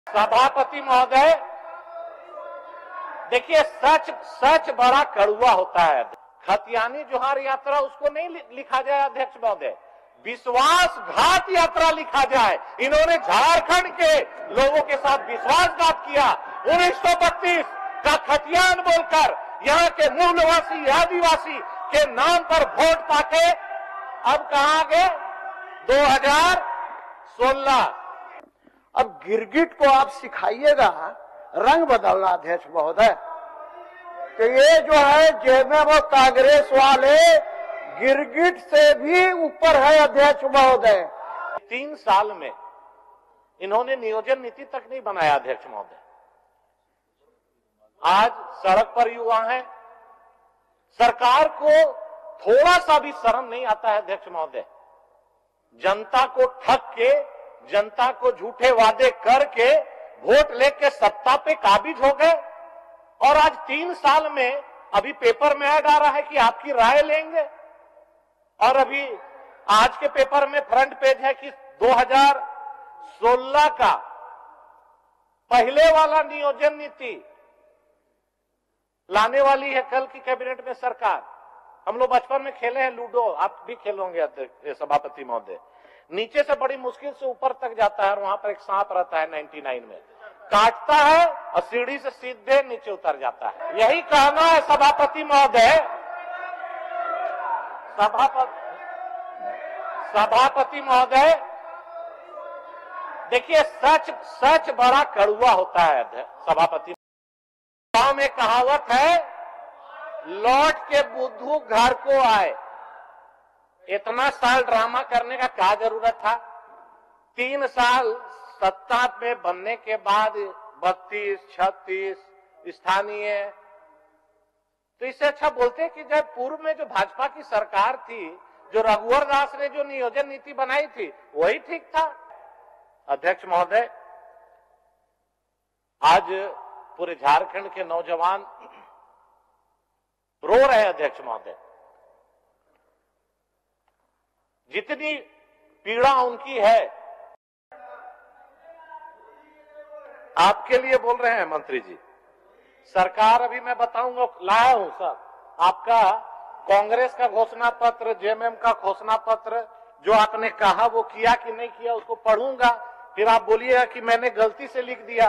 सभापति महोदय, देखिए सच बड़ा कड़वा होता है। खतियानी जोहार यात्रा उसको नहीं लिखा जाए अध्यक्ष महोदय, विश्वासघात यात्रा लिखा जाए। इन्होंने झारखंड के लोगों के साथ विश्वासघात किया। 1932 का खतियान बोलकर यहाँ के मूलवासी आदिवासी के नाम पर वोट पाके अब कहां गए 2016। अब गिरगिट को आप सिखाइएगा रंग बदलना अध्यक्ष महोदय। तो ये जो है जेब में वो कांग्रेस वाले गिरगिट से भी ऊपर है अध्यक्ष महोदय। 3 साल में इन्होंने नियोजन नीति तक नहीं बनाया अध्यक्ष महोदय। आज सड़क पर युवा हैं, सरकार को थोड़ा सा भी शर्म नहीं आता है अध्यक्ष महोदय। जनता को ठग के, जनता को झूठे वादे करके वोट लेके सत्ता पे काबिज हो गए। और आज 3 साल में अभी पेपर में ऐड आ रहा है कि आपकी राय लेंगे। और अभी आज के पेपर में फ्रंट पेज है कि 2016 का पहले वाला नियोजन नीति लाने वाली है कल की कैबिनेट में सरकार। हम लोग बचपन में खेले हैं लूडो, आप भी खेलोगे सभापति महोदय। नीचे से बड़ी मुश्किल से ऊपर तक जाता है और वहां पर एक सांप रहता है 99 में, काटता है और सीढ़ी से सीधे नीचे उतर जाता है। यही कहना है सभापति महोदय। सभापति महोदय, देखिए सच बड़ा कड़वा होता है सभापति। गांव में कहावत है, लौट के बुद्धू घर को आए। इतना साल ड्रामा करने का क्या जरूरत था? 3 साल सत्ता में बनने के बाद 32, 36 स्थानीय, तो इससे अच्छा बोलते कि जब पूर्व में जो भाजपा की सरकार थी, जो रघुवर दास ने जो नियोजन नीति बनाई थी, वही ठीक था। अध्यक्ष महोदय, आज पूरे झारखंड के नौजवान रो रहे हैं अध्यक्ष महोदय। जितनी पीड़ा उनकी है, आपके लिए बोल रहे हैं मंत्री जी। सरकार अभी मैं बताऊंगा, लाया हूं सर, आपका कांग्रेस का घोषणा पत्र, जेएमएम का घोषणा पत्र, जो आपने कहा वो किया कि नहीं किया उसको पढ़ूंगा, फिर आप बोलिएगा कि मैंने गलती से लिख दिया।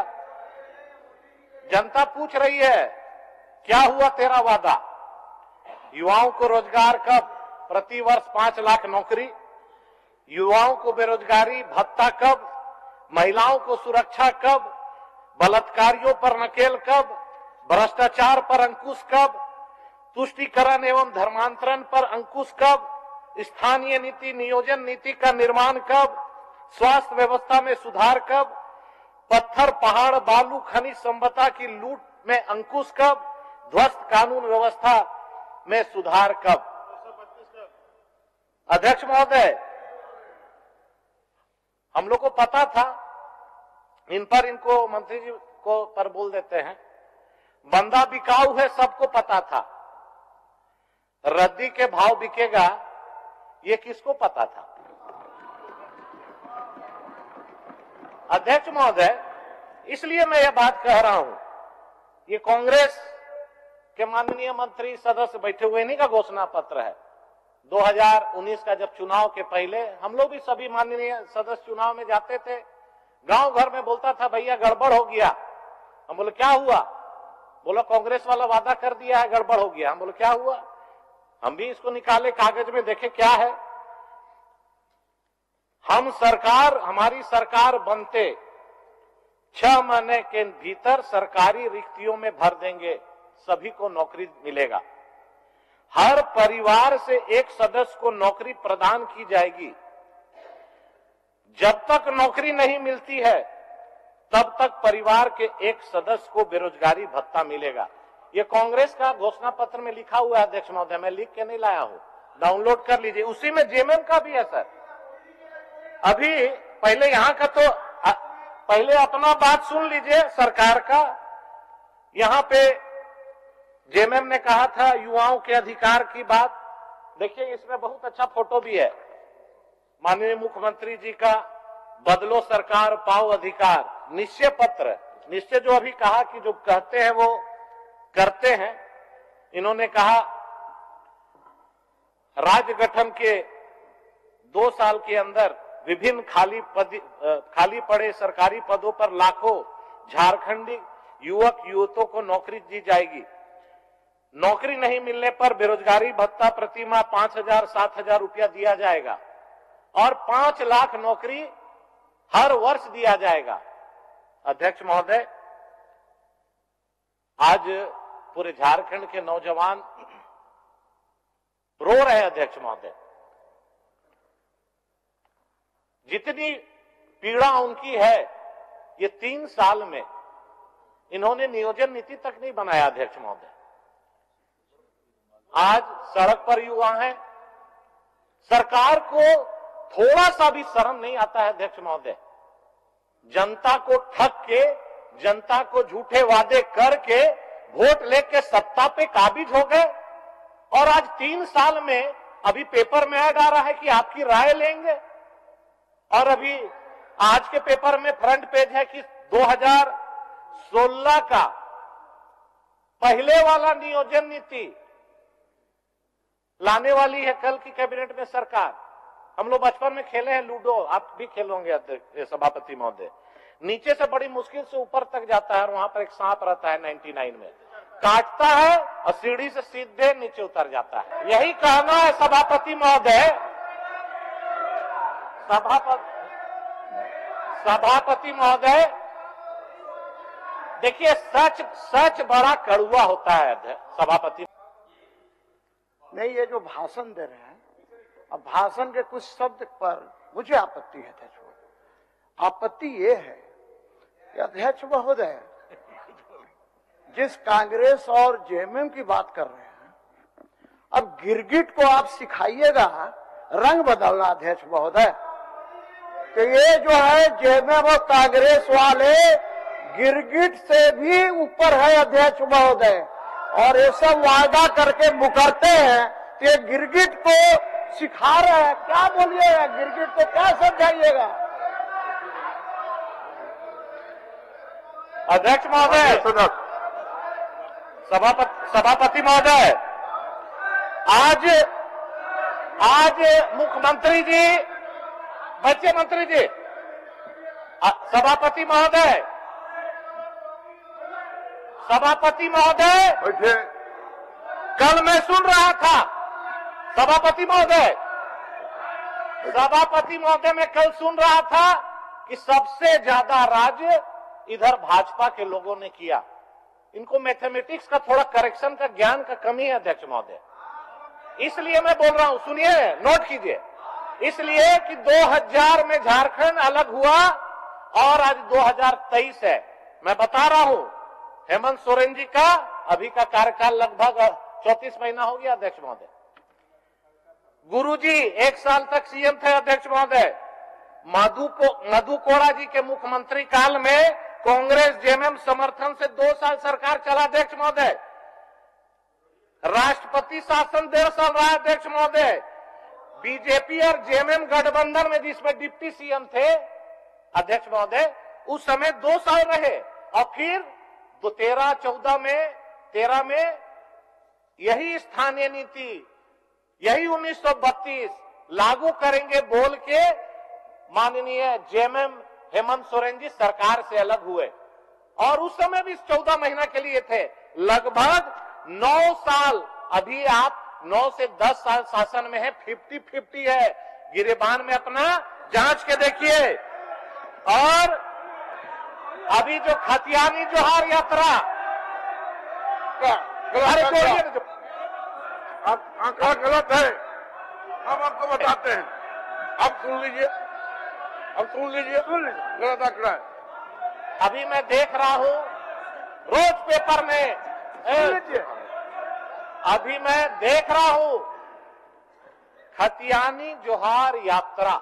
जनता पूछ रही है, क्या हुआ तेरा वादा? युवाओं को रोजगार कब? प्रति वर्ष 5 लाख नौकरी। युवाओं को बेरोजगारी भत्ता कब? महिलाओं को सुरक्षा कब? बलात्कारियों पर नकेल कब? भ्रष्टाचार पर अंकुश कब? तुष्टीकरण एवं धर्मांतरण पर अंकुश कब? स्थानीय नीति, नियोजन नीति का निर्माण कब? स्वास्थ्य व्यवस्था में सुधार कब? पत्थर, पहाड़, बालू, खनिज संपदा की लूट में अंकुश कब? ध्वस्त कानून व्यवस्था में सुधार कब? अध्यक्ष महोदय, हम लोग को पता था, इन पर इनको मंत्री जी को पर बोल देते हैं, बंदा बिकाऊ है, सबको पता था। रद्दी के भाव बिकेगा, ये किसको पता था? अध्यक्ष महोदय, इसलिए मैं यह बात कह रहा हूं, ये कांग्रेस के माननीय मंत्री सदस्य बैठे हुए नहीं का घोषणा पत्र है। 2019 का जब चुनाव के पहले हम लोग भी सभी माननीय सदस्य चुनाव में जाते थे, गांव घर में बोलता था भैया गड़बड़ हो गया। हम बोले क्या हुआ? बोला कांग्रेस वाला वादा कर दिया है, गड़बड़ हो गया। हम बोले क्या हुआ? हम भी इसको निकाले, कागज में देखे क्या है। हम सरकार, हमारी सरकार बनते 6 महीने के भीतर सरकारी रिक्तियों में भर देंगे, सभी को नौकरी मिलेगा। हर परिवार से एक सदस्य को नौकरी प्रदान की जाएगी। जब तक नौकरी नहीं मिलती है तब तक परिवार के एक सदस्य को बेरोजगारी भत्ता मिलेगा। ये कांग्रेस का घोषणा पत्र में लिखा हुआ है अध्यक्ष महोदय, मैं लिख के नहीं लाया हूं, डाउनलोड कर लीजिए। उसी में जेएमएम का भी है सर। अभी पहले यहां का तो पहले अपना बात सुन लीजिए सरकार का। यहां पे जेएमएम ने कहा था युवाओं के अधिकार की बात, देखिए इसमें बहुत अच्छा फोटो भी है। माननीय मुख्यमंत्री जी का, बदलो सरकार पाओ अधिकार, निश्चय पत्र, निश्चय जो अभी कहा कि जो कहते हैं वो करते हैं। इन्होंने कहा राज्य गठन के 2 साल के अंदर विभिन्न खाली पड़े सरकारी पदों पर लाखों झारखंडी युवक युवतियों को नौकरी दी जाएगी। नौकरी नहीं मिलने पर बेरोजगारी भत्ता प्रतिमाह 5,000-7,000 रुपया दिया जाएगा और 5 लाख नौकरी हर वर्ष दिया जाएगा। अध्यक्ष महोदय, आज पूरे झारखंड के नौजवान रो रहे हैं। अध्यक्ष महोदय, जितनी पीड़ा उनकी है, ये 3 साल में इन्होंने नियोजन नीति तक नहीं बनाया। अध्यक्ष महोदय, आज सड़क पर युवा हैं, सरकार को थोड़ा सा भी शर्म नहीं आता है। अध्यक्ष महोदय, जनता को ठग के, जनता को झूठे वादे करके वोट लेके सत्ता पे काबिज हो गए और आज 3 साल में अभी पेपर में ऐड आ रहा है कि आपकी राय लेंगे। और अभी आज के पेपर में फ्रंट पेज है कि 2016 का पहले वाला नियोजन नीति लाने वाली है कल की कैबिनेट में सरकार। हम लोग बचपन में खेले हैं लूडो, आप भी खेलोगे सभापति महोदय। नीचे से बड़ी मुश्किल से ऊपर तक जाता है और वहां पर एक सांप रहता है 99 में, काटता है और सीढ़ी से सीधे नीचे उतर जाता है। यही कहना है सभापति महोदय। सभापति महोदय, देखिए सच बड़ा कड़वा होता है। सभापति नहीं, ये जो भाषण दे रहे हैं, अब भाषण के कुछ शब्द पर मुझे आपत्ति है। अध्यक्ष, आपत्ति ये है कि अध्यक्ष महोदय जिस कांग्रेस और जेएमएम की बात कर रहे हैं, अब गिरगिट को आप सिखाइएगा रंग बदलना। अध्यक्ष महोदय, कि ये जो है जेएमएम और कांग्रेस वाले गिरगिट से भी ऊपर है। अध्यक्ष महोदय, और ये सब वादा करके मुकरते हैं कि ये गिरगिट को सिखा रहे हैं। क्या बोलिएगा, गिरगिट को क्या समझाइएगा? अध्यक्ष महोदय, सभापति महोदय, आज मुख्यमंत्री जी, बच्चे मंत्री जी, सभापति महोदय, कल मैं सुन रहा था सभापति महोदय, मैं कल सुन रहा था कि सबसे ज्यादा राज्य इधर भाजपा के लोगों ने किया। इनको मैथमेटिक्स का थोड़ा करेक्शन का ज्ञान का कमी है। अध्यक्ष महोदय, इसलिए मैं बोल रहा हूं, सुनिए, नोट कीजिए। इसलिए कि 2000 में झारखंड अलग हुआ और आज 2023 है। मैं बता रहा हूं, हेमंत सोरेन जी का अभी का कार्यकाल लगभग 34 महीना हो गया। अध्यक्ष महोदय, गुरुजी 1 साल तक सीएम थे। अध्यक्ष महोदय, मधु कोड़ा जी के मुख्यमंत्री काल में कांग्रेस जेएमएम समर्थन से 2 साल सरकार चला। अध्यक्ष महोदय, राष्ट्रपति शासन 1.5 साल रहा। अध्यक्ष महोदय, बीजेपी और जेएमएम गठबंधन में जिसमें डिप्टी सीएम थे, अध्यक्ष महोदय, उस समय 2 साल रहे और फिर 13 में यही स्थानीय नीति, यही 1932 लागू करेंगे बोल के माननीय जेएमएम हेमंत सोरेन जी सरकार से अलग हुए और उस समय भी 14 महीना के लिए थे। लगभग 9 साल, अभी आप 9 से 10 साल शासन में है, 50-50 है। गिरिबान में अपना जांच के देखिए। और अभी जो खतियानी जोहार यात्रा, आंकड़ा गलत है, हम आपको बताते हैं। आप सुन लीजिए, गलत आंकड़ा है। अभी मैं देख रहा हूं रोज पेपर में, अभी मैं देख रहा हूं खतियानी जोहार यात्रा।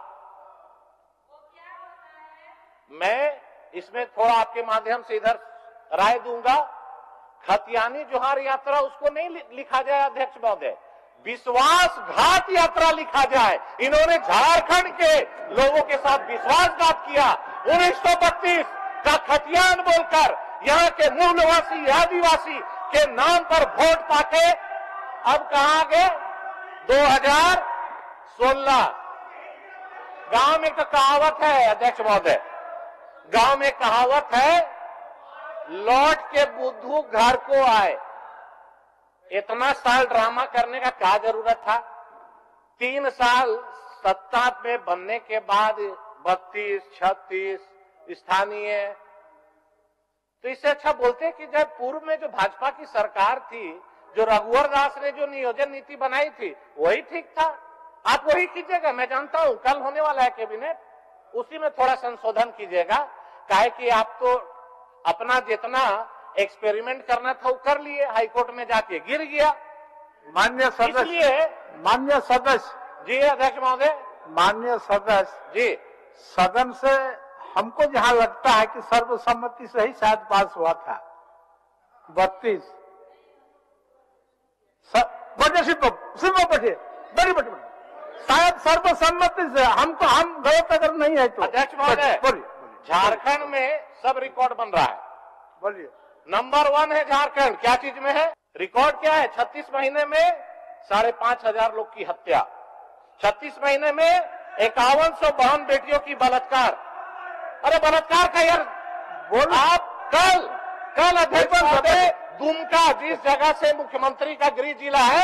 मैं इसमें थोड़ा आपके माध्यम से इधर राय दूंगा। खतियानी जोहार यात्रा उसको नहीं लिखा जाए अध्यक्ष महोदय, विश्वासघात यात्रा लिखा जाए। इन्होंने झारखंड के लोगों के साथ विश्वासघात किया। 1932 का खतियान बोलकर यहाँ के मूलवासी आदिवासी के नाम पर वोट पाके अब कहां गए? 2016 गांव में तो कहावत है अध्यक्ष महोदय, गांव में कहावत है, लौट के बुद्धू घर को आए। इतना साल ड्रामा करने का क्या जरूरत था? 3 साल सत्ता में बनने के बाद 32, 36 स्थानीय, तो इससे अच्छा बोलते कि जब पूर्व में जो भाजपा की सरकार थी, जो रघुवर दास ने जो नियोजन नीति बनाई थी, वही ठीक था। आप वही कीजिएगा। मैं जानता हूं कल होने वाला है कैबिनेट, उसी में थोड़ा संशोधन कीजिएगा। काहे कि आप तो अपना जितना एक्सपेरिमेंट करना था वो कर लिए, हाईकोर्ट में जाके गिर गया। माननीय सदस्य जी अध्यक्ष महोदय, माननीय सदस्य जी, सदन से हमको जहां लगता है कि सर्वसम्मति से ही शायद पास हुआ था 32 बड़ी शायद सर्वसम्मति से। हमको हम गलत अगर नहीं है तो अध्यक्ष महोदय, झारखंड में सब रिकॉर्ड बन रहा है। बोलिए। नंबर 1 है झारखंड। क्या चीज में है? रिकॉर्ड क्या है? 36 महीने में 5,500 लोग की हत्या, 36 महीने में 5100 बहन बेटियों की बलात्कार। अरे बलात्कार का यार बोल। आप कल अध्यक्ष महोदय दुमका, जिस जगह से मुख्यमंत्री का गृह जिला है,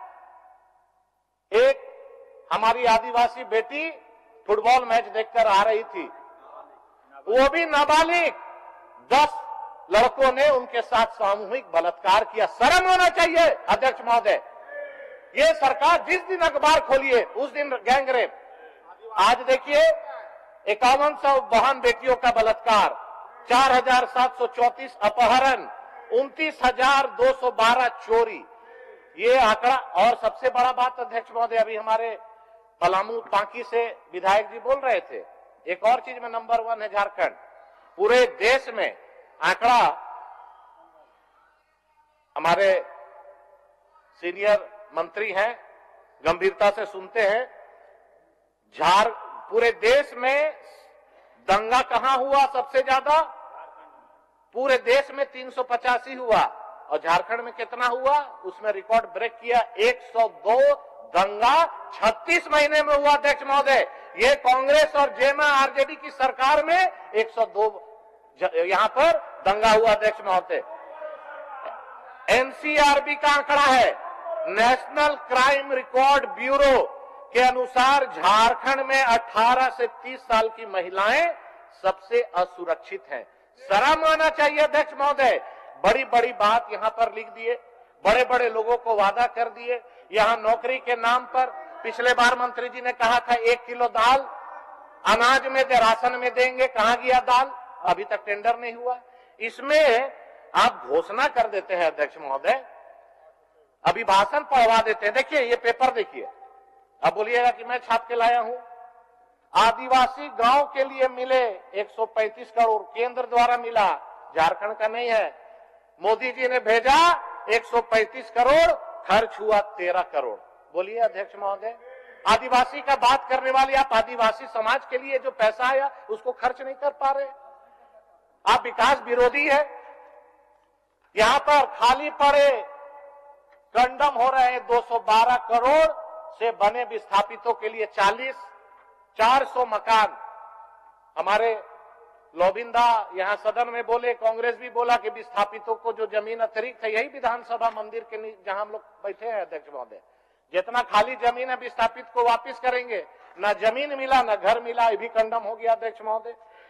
एक हमारी आदिवासी बेटी फुटबॉल मैच देखकर आ रही थी, वो भी नाबालिग, 10 लड़कों ने उनके साथ सामूहिक बलात्कार किया। शर्म होना चाहिए अध्यक्ष महोदय। ये सरकार जिस दिन अखबार खोलिए उस दिन गैंगरेप। आज देखिए 5100 बहन बेटियों का बलात्कार, 4734 अपहरण, 29,212 चोरी, ये आंकड़ा। और सबसे बड़ा बात अध्यक्ष महोदय, अभी हमारे पलामू पांकी से विधायक जी बोल रहे थे, एक और चीज में नंबर 1 है झारखंड। पूरे देश में आंकड़ा हमारे सीनियर मंत्री हैं, गंभीरता से सुनते हैं। पूरे देश में दंगा कहां हुआ सबसे ज्यादा? पूरे देश में 385 हुआ, और झारखंड में कितना हुआ? उसमें रिकॉर्ड ब्रेक किया, 102 दंगा 36 महीने में हुआ अध्यक्ष महोदय। ये कांग्रेस और जेमा आरजेडी की सरकार में 102 यहां पर दंगा हुआ अध्यक्ष महोदय। एनसीआरबी का आंकड़ा है, नेशनल क्राइम रिकॉर्ड ब्यूरो के अनुसार झारखंड में 18 से 30 साल की महिलाएं सबसे असुरक्षित हैं। शर्म आना चाहिए अध्यक्ष महोदय। बड़ी बड़ी बात यहां पर लिख दिए, बड़े बड़े लोगों को वादा कर दिए। यहां नौकरी के नाम पर पिछले बार मंत्री जी ने कहा था 1 किलो दाल अनाज में राशन में देंगे, कहां गया दाल? अभी तक टेंडर नहीं हुआ। इसमें आप घोषणा कर देते हैं अध्यक्ष महोदय, अभिभाषण पढ़वा देते हैं। देखिए ये पेपर देखिए, अब बोलिएगा कि मैं छाप के लाया हूं। आदिवासी गांव के लिए मिले 135 करोड़ केंद्र द्वारा मिला, झारखंड का नहीं है। मोदी जी ने भेजा 135 करोड़, खर्च हुआ 13 करोड़। बोलिए अध्यक्ष महोदय, आदिवासी का बात करने वाले आप आदिवासी समाज के लिए जो पैसा आया उसको खर्च नहीं कर पा रहे। आप विकास विरोधी है। यहां पर खाली पड़े कंडम हो रहे हैं 212 करोड़ से बने विस्थापितों के लिए 400 मकान। हमारे लोबिंदा यहां सदन में बोले, कांग्रेस भी बोला कि विस्थापितों को जो जमीन अतिरिक्त है, यही विधानसभा मंदिर के जहां हम लोग बैठे हैं अध्यक्ष महोदय, जितना खाली जमीन है विस्थापित को वापस करेंगे। ना जमीन मिला, ना घर मिला, ये भी कंडम हो गया अध्यक्ष महोदय।